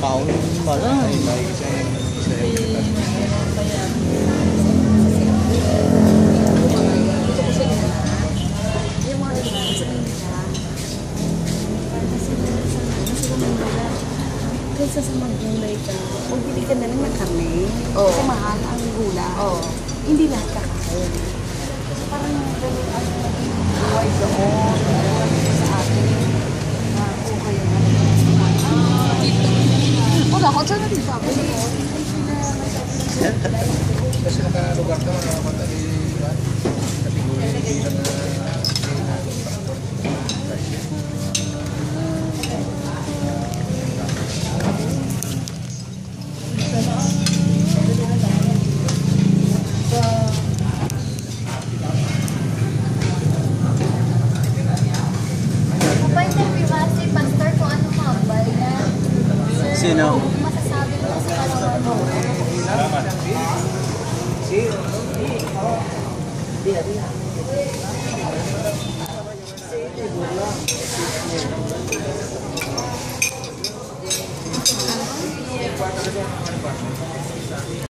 Kaon pala. Kaysa sa maggulay ka, o bili ka na lang ng karne. Kasi mahal ang gula. Hindi lahat kakain. So parang ganun ang buhay doon. Sa atin. Okay. Wala ko dyan na rin pa. Kasi nakalugar ka, madali kategori na Sino? Masasabi ko sa kalawan mo. Salamat.